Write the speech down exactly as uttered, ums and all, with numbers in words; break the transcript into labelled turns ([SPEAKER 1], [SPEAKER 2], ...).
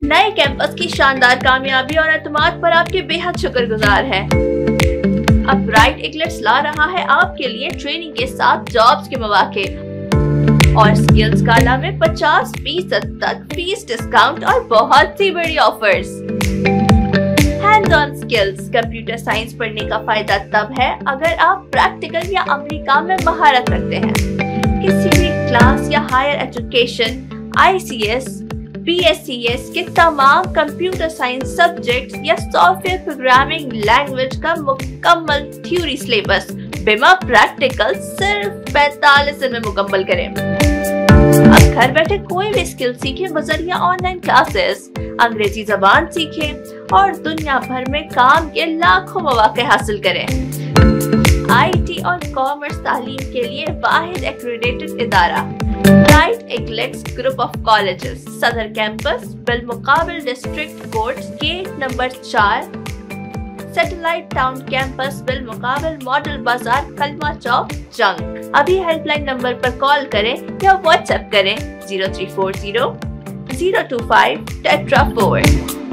[SPEAKER 1] نئے کیمپس کی شاندار کامیابی اور اعتماد پر آپ کے بے حد شکر گزار ہے۔ اب برائٹ ایگلیٹس لا رہا ہے آپ کے لیے ٹریننگ کے ساتھ جابز کے مواقع اور سکلز کالا میں پچاس فیصد تک فیس ڈسکاؤنٹ اور بہت سی بڑی offers. Hand on skills computer science پڑھنے کا فائدہ تب ہے اگر آپ پریکٹیکل یا عملی کام میں مہارت رکھتے ہیں۔ کسی بھی کلاس یا higher education, I C S, B S C S کے تمام کمپیوٹر سائنس سبجیکٹس یا سافٹ ویئر پروگرامنگ لینگویج کا مکمل تھیوری سلیبس بما پریکٹیکل صرف پینتالیس دن میں مکمل کریں۔ اب گھر بیٹھے کوئی بھی اسکل سیکھیں بذریعہ آن لائن کلاسز، انگریزی زبان سیکھیں اور دنیا بھر میں کام کے لاکھوں مواقع حاصل کریں۔ آئی ٹی اور کامرس تعلیم کے لیے واحد ایکریڈیٹڈ ادارہ bright eaglets group of colleges, Saddar campus بالمقابل ڈسٹرکٹ کورٹس گیٹ نمبر چار، سیٹلائٹ ٹاؤن کیمپس بالمقابل ماڈل بازار کلمہ چوک جنگ۔ ابھی ہیلپ لائن نمبر پر کال کریں یا واٹس ایپ کریں zero three four zero zero two five ٹیٹرا فور۔